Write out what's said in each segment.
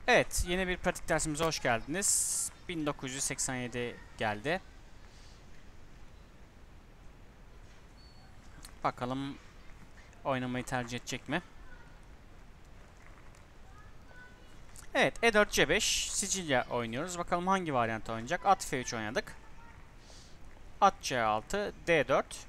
Evet, yeni bir pratik dersimize hoş geldiniz. 1987 geldi. Bakalım oynamayı tercih edecek mi? Evet, E4 C5 Sicilya oynuyoruz. Bakalım hangi varyant oynayacak? At F3 oynadık. At C6 D4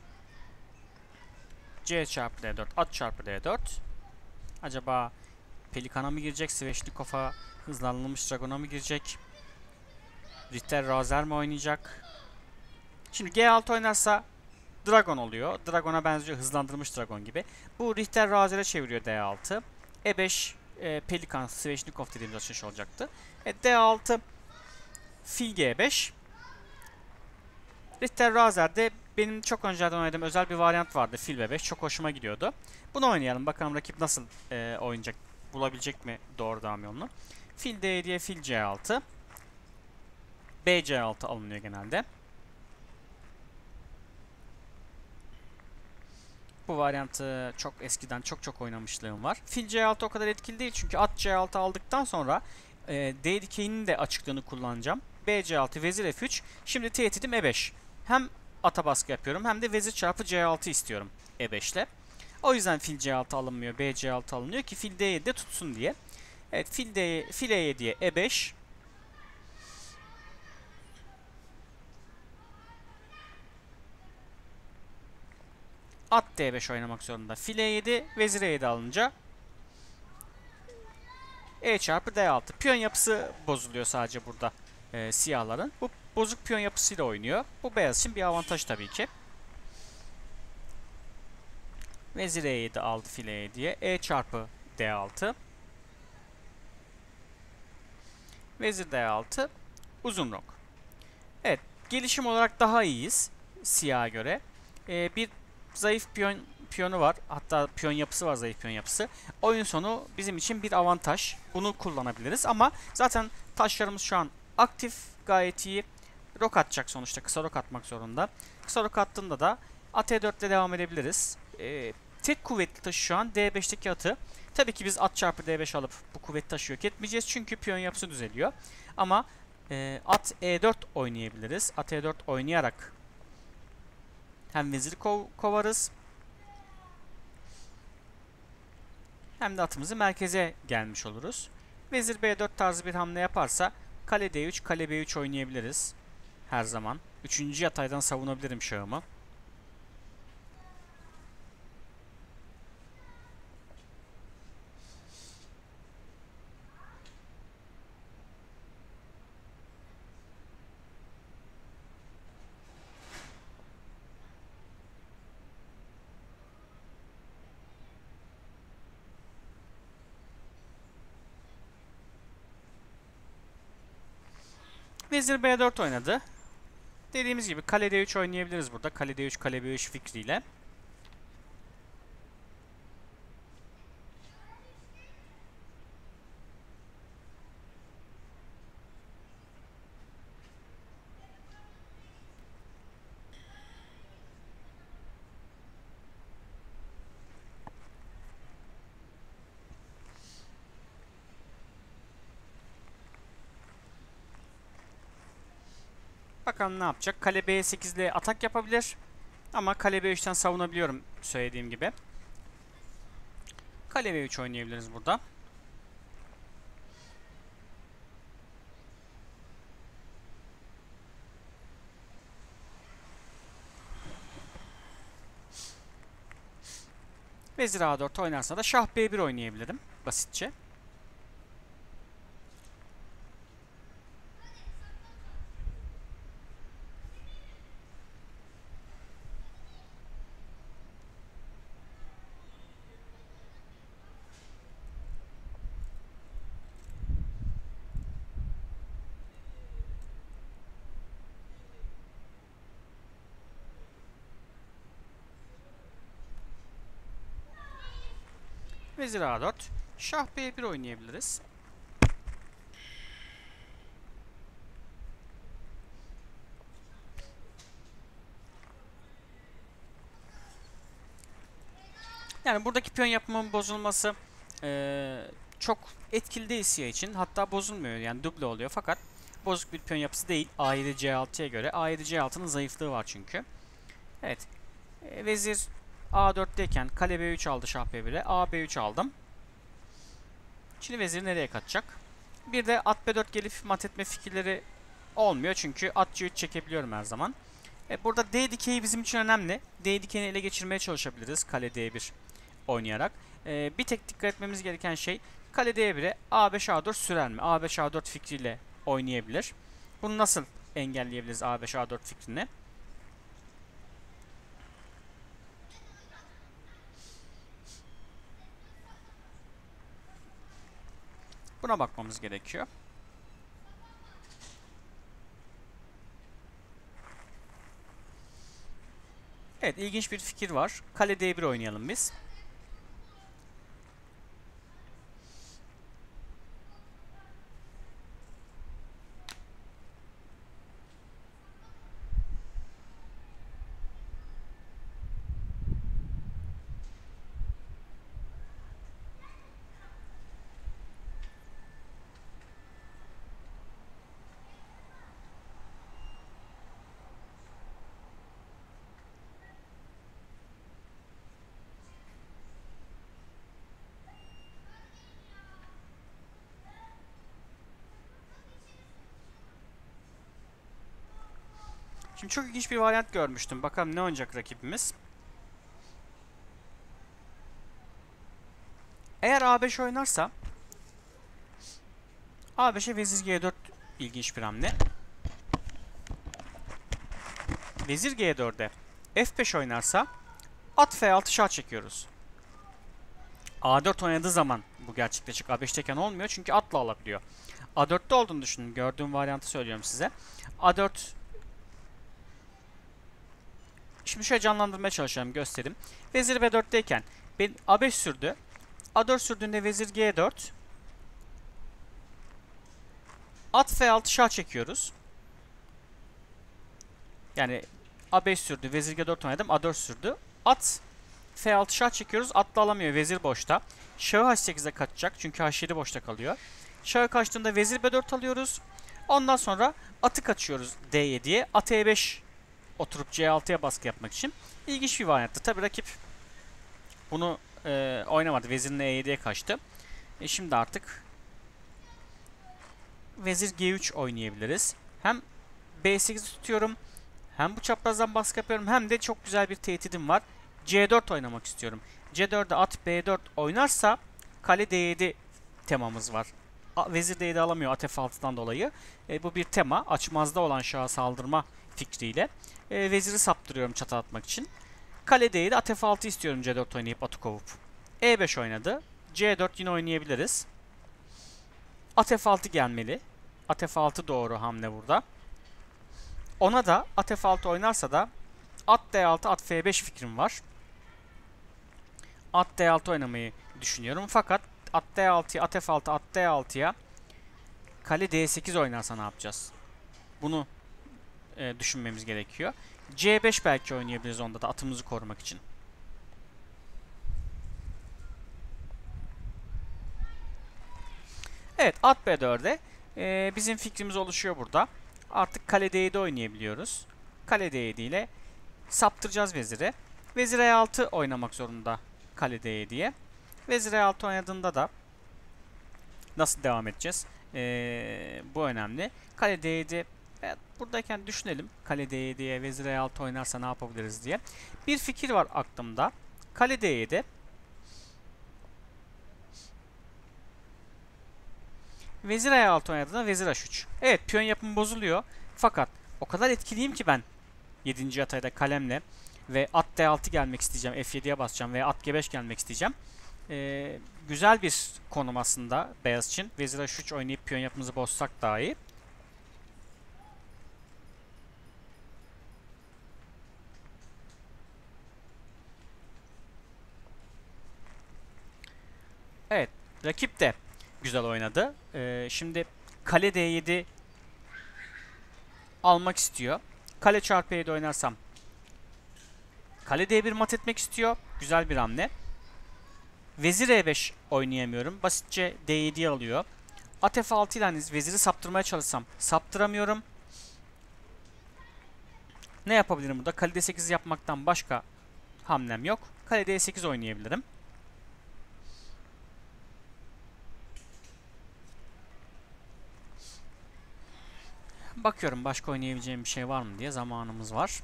C çarpı D4 at çarpı D4. Acaba Pelikan'a mı girecek? Sveshnikov'a hızlandırılmış Dragon'a mı girecek? Ritter Razer mi oynayacak? Şimdi G6 oynarsa Dragon oluyor. Dragon'a benziyor. Hızlandırılmış Dragon gibi. Bu Richter Razer'e çeviriyor D6. E5 Pelikan Sveshnikov dediğimiz açılış olacaktı. D6 Fil G5. Richter Razer'de benim çok önceden oynadığım özel bir varyant vardı. Fil B5. Çok hoşuma gidiyordu. Bunu oynayalım. Bakalım rakip nasıl oynayacak. Bulabilecek mi doğru devam yolunu. Fil D7'ye Fil C6. B C6 alınıyor genelde. Bu varyantı çok eskiden çok oynamışlığım var. Fil C6 o kadar etkili değil çünkü at C6 aldıktan sonra D dikeyinin de açıklığını kullanacağım. B C6 vezir F3. Şimdi tehditim E5. Hem ata baskı yapıyorum hem de vezir çarpı C6 istiyorum E5 ile. O yüzden fil C6 alınmıyor, B C6 alınıyor ki fil D7'de tutsun diye. Evet, fil E7'ye E5. At D5 oynamak zorunda. Fil E7, vezir E7 alınca E çarpı D6. Piyon yapısı bozuluyor sadece burada siyahların. Bu bozuk piyon yapısıyla oynuyor. Bu beyaz için bir avantaj tabii ki. Vezir E7 aldı file E7'ye. E çarpı D6. Vezir D6. Uzun rok. Evet. Gelişim olarak daha iyiyiz siyaha göre. Bir zayıf piyonu var. Hatta piyon yapısı var, zayıf piyon yapısı. Oyun sonu bizim için bir avantaj. Bunu kullanabiliriz ama zaten taşlarımız şu an aktif, gayet iyi. Rok atacak sonuçta. Kısa rok atmak zorunda. Kısa rok attığında da at E4 ile devam edebiliriz. Tek kuvvetli taşı şu an D5'teki atı. Tabii ki biz at çarpı D5 alıp bu kuvvetli taşı yok etmeyeceğiz. Çünkü piyon yapısı düzeliyor. Ama at E4 oynayabiliriz. At E4 oynayarak hem veziri kovarız hem de atımızı merkeze gelmiş oluruz. Vezir B4 tarzı bir hamle yaparsa kale D3, kale B3 oynayabiliriz. Her zaman. Üçüncü yataydan savunabilirim şahımı. Vezir B4 oynadı. Dediğimiz gibi kale D3 oynayabiliriz burada. Kale D3, kale B3 fikriyle. Bakalım ne yapacak. Kale B8 ile atak yapabilir. Ama kale B3'ten savunabiliyorum söylediğim gibi. Kale B3 oynayabiliriz burada. Vezir A4 oynarsa da şah B1 oynayabilirim basitçe. Vezir A4. Şah B1 oynayabiliriz. Yani buradaki piyon yapımının bozulması çok etkili değil siyah için. Hatta bozulmuyor, yani duble oluyor, fakat bozuk bir piyon yapısı değil A7 C6'ya göre. A7 C6'nın zayıflığı var çünkü. Evet. Vezir A4'teyken kale B3 aldı şah B1'e. A B3 aldım. Şimdi vezir nereye kaçacak? Bir de at B4 gelip mat etme fikirleri olmuyor çünkü at C3 çekebiliyorum her zaman. Burada D dikeyi bizim için önemli. D dikeni ele geçirmeye çalışabiliriz kale D1 oynayarak. Bir tek dikkat etmemiz gereken şey kale D1'e A5 A4 sürer mi? A5 A4 fikriyle oynayabilir. Bunu nasıl engelleyebiliriz A5 A4 fikrini? Buna bakmamız gerekiyor. Evet, ilginç bir fikir var. Kale D1 oynayalım biz. Şimdi çok ilginç bir varyant görmüştüm. Bakalım ne oynayacak rakibimiz. Eğer A5 oynarsa A5'e vezir G4 ilginç bir hamle. Vezir G4'e F5 oynarsa at F6 şah çekiyoruz. A4 oynadığı zaman bu gerçekleşecek. A5'teyken olmuyor çünkü atla alabiliyor. A4'te olduğunu düşünün. Gördüğüm varyantı söylüyorum size. A4. Şimdi şöyle canlandırmaya çalışacağım, göstereyim. Vezir B4'teyken ben A5 sürdü. A4 sürdüğünde vezir G4. At F6 şah çekiyoruz. Yani A5 sürdü, vezir G4 oynadım, A4 sürdü. At F6 şah çekiyoruz. Atla alamıyor, vezir boşta. Şahı H8'e kaçacak çünkü H7 boşta kalıyor. Şahı kaçtığında vezir B4 alıyoruz. Ondan sonra atı kaçıyoruz D7'ye. At E5 oturup C6'ya baskı yapmak için. İlginç bir varyanttı. Tabi rakip bunu oynamadı. Vezirin E7'ye kaçtı. Şimdi artık vezir G3 oynayabiliriz. Hem B8 tutuyorum, hem bu çaprazdan baskı yapıyorum, hem de çok güzel bir tehditim var. C4 oynamak istiyorum. C4'e at B4 oynarsa kale D7 temamız var. Vezir D7 alamıyor at F6'dan dolayı. Bu bir tema. Açmazda olan şaha saldırma fikriyle. Veziri saptırıyorum çata atmak için. Kale D7 at F6 istiyorum C4 oynayıp atı kovup. E5 oynadı. C4 yine oynayabiliriz. At F6 gelmeli. At F6 doğru hamle burada. Ona da at F6 oynarsa da at D6 at F5 fikrim var. At D6 oynamayı düşünüyorum. Fakat at D6'ya at F6 at D6'ya kale D8 oynarsa ne yapacağız? Bunu düşünmemiz gerekiyor. C5 belki oynayabiliriz onda da atımızı korumak için. Evet, at B4'e bizim fikrimiz oluşuyor burada. Artık kale D7 oynayabiliyoruz. Kale D7 ile saptıracağız veziri. Vezir E6 oynamak zorunda kale D7'ye. Vezir E6 oynadığında da nasıl devam edeceğiz? Bu önemli. Kale D7, evet, buradayken düşünelim. Kale D7'ye vezir E6 oynarsa ne yapabiliriz diye. Bir fikir var aklımda. Kale D7, vezir E6 oynadığında vezir H3. Evet, piyon yapımı bozuluyor. Fakat o kadar etkiliyim ki ben 7. atayda kalemle ve at D6 gelmek isteyeceğim. F7'ye basacağım veya at G5 gelmek isteyeceğim. Güzel bir konum aslında beyaz için. Vezir H3 oynayıp piyon yapımızı bozsak daha iyi. Evet, rakip de güzel oynadı. Şimdi kale D7 almak istiyor. Kale çarpı 7 oynarsam kale D1 mat etmek istiyor. Güzel bir hamle. Vezir E5 oynayamıyorum. Basitçe D7'yi alıyor. At F6 ile veziri saptırmaya çalışsam saptıramıyorum. Ne yapabilirim burada? Kale D8 yapmaktan başka hamlem yok. Kale D8 oynayabilirim. Bakıyorum başka oynayabileceğim bir şey var mı diye, zamanımız var.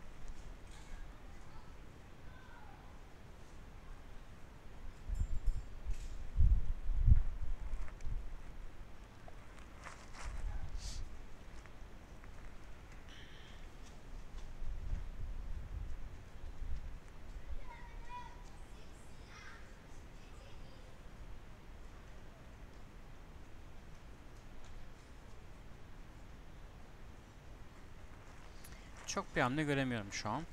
Çok bir hamle göremiyorum şu an.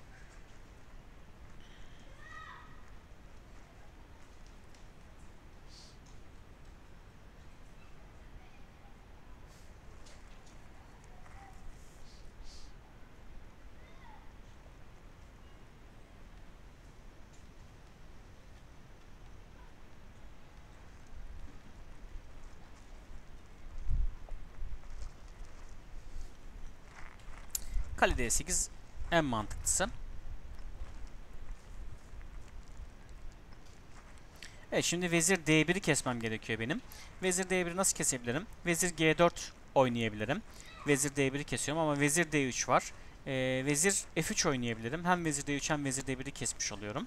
Kale D8 en mantıklısı. Evet, şimdi vezir D1'i kesmem gerekiyor benim. Vezir D1'i nasıl kesebilirim? Vezir G4 oynayabilirim. Vezir D1'i kesiyorum ama vezir D3 var. Vezir F3 oynayabilirim. Hem vezir D3 hem vezir D1'i kesmiş oluyorum.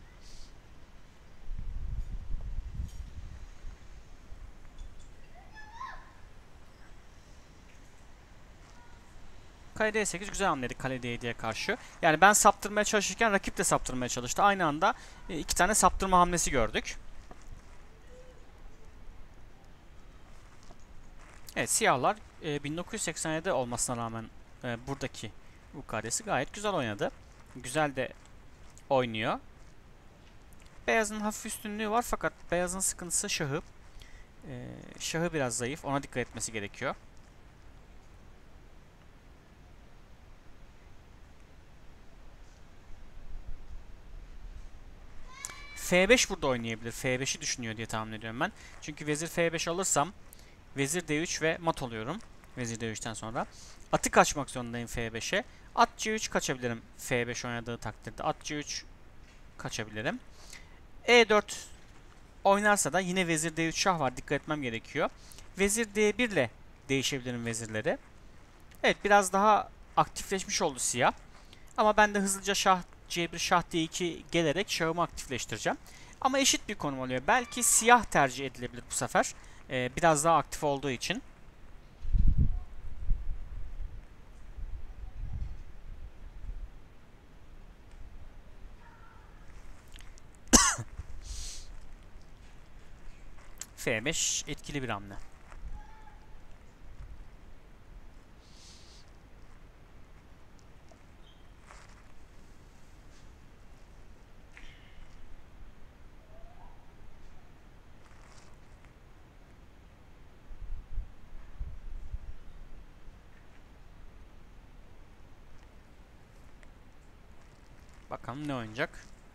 Kale D8 güzel hamleydi kale D7'ye karşı. Yani ben saptırmaya çalışırken rakip de saptırmaya çalıştı. Aynı anda iki tane saptırma hamlesi gördük. Evet, siyahlar 1987'de olmasına rağmen buradaki UK'desi gayet güzel oynadı. Güzel de oynuyor. Beyazın hafif üstünlüğü var fakat beyazın sıkıntısı şahı. Şahı biraz zayıf. Ona dikkat etmesi gerekiyor. F5 burada oynayabilir. F5'i düşünüyor diye tahmin ediyorum ben. Çünkü vezir F5 alırsam vezir D3 ve mat oluyorum. Vezir D3'ten sonra. Atı kaçmak zorundayım F5'e. At C3 kaçabilirim F5 oynadığı takdirde. At C3 kaçabilirim. E4 oynarsa da yine vezir D3 şah var. Dikkat etmem gerekiyor. Vezir D1 ile değişebilirim vezirleri. Evet, biraz daha aktifleşmiş oldu siyah. Ama ben de hızlıca şah C1 şah D2 gelerek şahımı aktifleştireceğim. Ama eşit bir konum oluyor. Belki siyah tercih edilebilir bu sefer. Biraz daha aktif olduğu için. F5 etkili bir hamle. Bakalım ne oynayacak.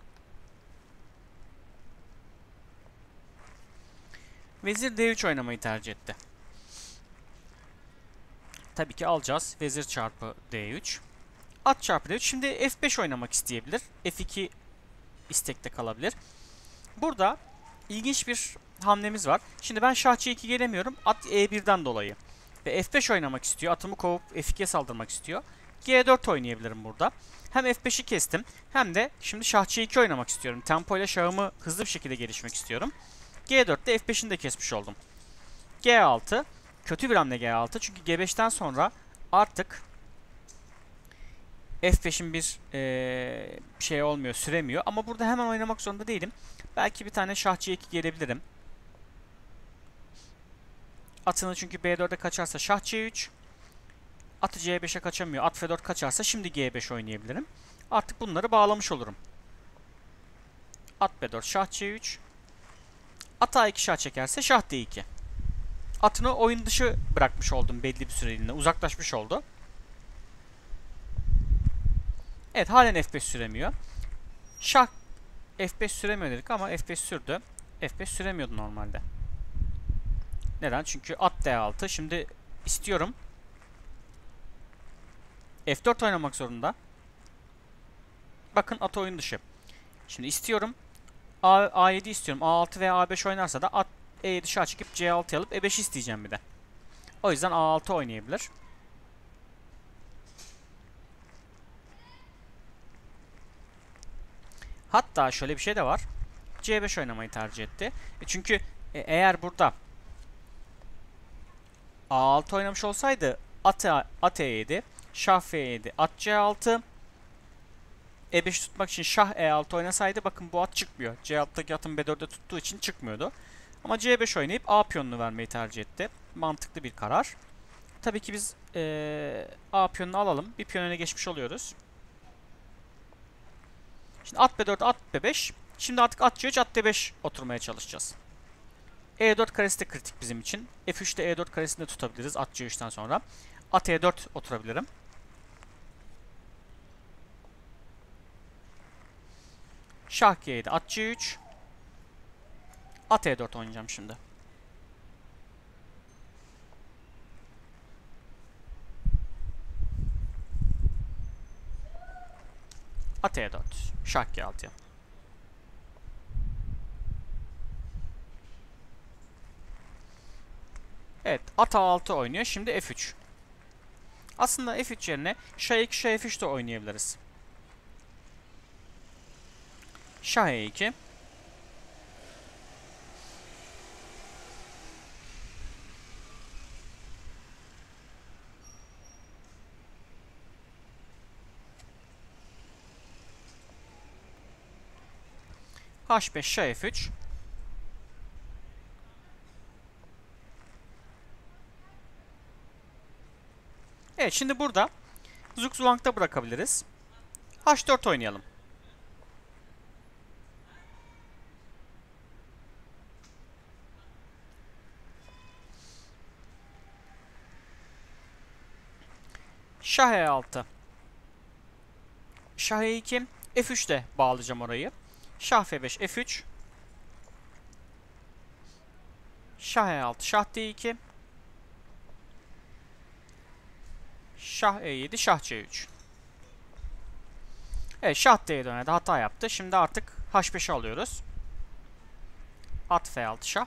Vezir D3 oynamayı tercih etti. Tabii ki alacağız. Vezir çarpı D3. At çarpı D3. Şimdi F5 oynamak isteyebilir. F2 istekte kalabilir. Burada ilginç bir hamlemiz var. Şimdi ben şah C2 gelemiyorum. At E1'den dolayı. Ve F5 oynamak istiyor. Atımı kovup F2'ye saldırmak istiyor. G4 oynayabilirim burada. Hem F5'i kestim hem de şimdi şah C2 oynamak istiyorum. Tempo ile şahımı hızlı bir şekilde gelişmek istiyorum. G4'te F5'ini de kesmiş oldum. G6. Kötü bir hamle G6. Çünkü G5'ten sonra artık F5'in bir şey olmuyor, süremiyor. Ama burada hemen oynamak zorunda değilim. Belki bir tane şah C2 gelebilirim. Atını çünkü B4'e kaçarsa şah C3. Atı C5'e kaçamıyor. At F4 kaçarsa şimdi G5 oynayabilirim. Artık bunları bağlamış olurum. At B4, şah C3. At A2 şah çekerse şah D2. Atını oyun dışı bırakmış oldum belli bir süreliğine. Uzaklaşmış oldu. Evet, halen F5 süremiyor. Şah F5 süremiyor dedik ama F5 sürdü. F5 süremiyordu normalde. Neden? Çünkü at D6. Şimdi istiyorum. F4 oynamak zorunda. Bakın at oyun dışı. Şimdi istiyorum. A7 istiyorum. A6 veya A5 oynarsa da at E dışarı çıkıp C6 alıp E5 isteyeceğim bir de. O yüzden A6 oynayabilir. Hatta şöyle bir şey de var. C5 oynamayı tercih etti. Çünkü eğer burada A6 oynamış olsaydı at E7, şah F7, at C6, E5 tutmak için şah E6 oynasaydı bakın bu at çıkmıyor. C6'daki atın B4'e tuttuğu için çıkmıyordu. Ama C5 oynayıp A piyonunu vermeyi tercih etti. Mantıklı bir karar. Tabii ki biz A piyonunu alalım. Bir piyon öne geçmiş oluyoruz. Şimdi at B4, at B5. Şimdi artık at C3, at D5 oturmaya çalışacağız. E4 karesi de kritik bizim için. F3'te E4 karesini de tutabiliriz at C3'ten sonra. At E4 oturabilirim. Şah G7, at C3. At E4 oynayacağım şimdi. At E4. Şah G6'ya. Evet, at A6 oynuyor. Şimdi F3. Aslında F3 yerine Şah E2, Şah F3 de oynayabiliriz. Şah E2. H5, Şah F3. Evet, şimdi burada Zugzwang'da bırakabiliriz. H4 oynayalım. Şah E6. Şah E2. F3'te bağlayacağım orayı. Şah F5, F3. Şah E6, Şah D2. Şah E7, Şah C3. Evet, Şah D'ye dönerdi. Hata yaptı. Şimdi artık H5'i alıyoruz. At F6, Şah.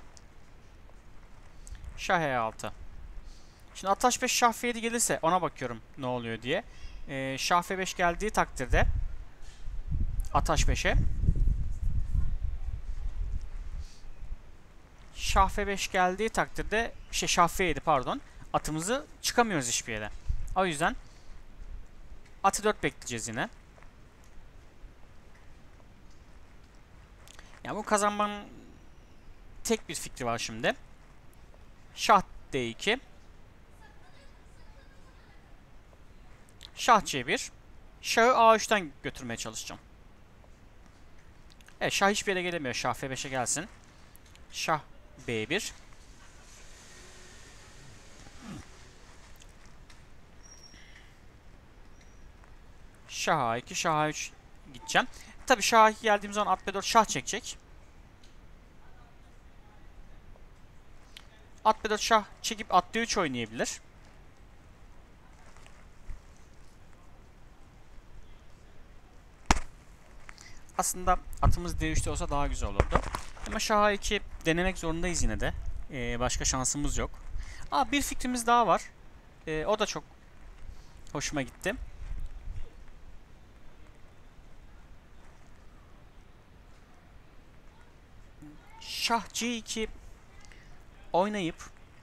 Şah E6. Şimdi at H5, Şah F7 gelirse ona bakıyorum ne oluyor diye. Şah F5 geldiği takdirde at H5'e. Şah F5 geldiği takdirde Şah F7 pardon. Atımızı çıkamıyoruz hiçbir yere. O yüzden atı 4 bekleyeceğiz yine. Yani bu kazanmanın tek bir fikri var şimdi. Şah D2. Şah C1. Şahı A3'ten götürmeye çalışacağım. Evet, şah hiçbir yere gelemiyor. Şah F5'e gelsin. Şah B1. Şah A2, Şah A3 gideceğim. Tabi Şah A2 geldiğim zaman at B4 şah çekecek. At B4 şah çekip at D3 oynayabilir. Aslında atımız D3'te olsa daha güzel olurdu. Ama Şah A2 denemek zorundayız yine de. Başka şansımız yok. Bir fikrimiz daha var. O da çok hoşuma gitti. Şah C2 oynayıp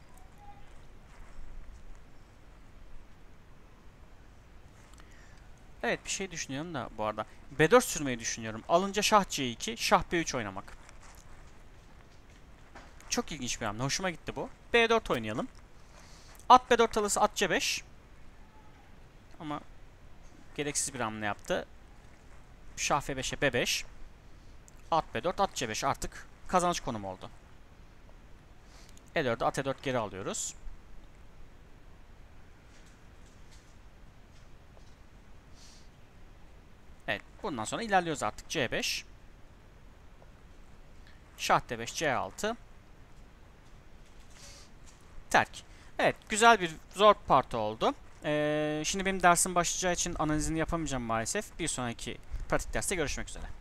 evet, bir şey düşünüyorum da bu arada. B4 sürmeyi düşünüyorum. Alınca Şah C2, Şah B3 oynamak. Çok ilginç bir hamle. Hoşuma gitti bu. B4 oynayalım. At B4 alırsa at C5. Ama gereksiz bir hamle yaptı. Şah F5'e B5. At B4, at C5 artık kazanç konumu oldu. E4'e at E4 geri alıyoruz. Evet, bundan sonra ilerliyoruz artık. C5. Şah D5 C6. Terk. Evet, güzel bir zor parti oldu. Şimdi benim dersim başlayacağı için analizini yapamayacağım maalesef. Bir sonraki pratik derste görüşmek üzere.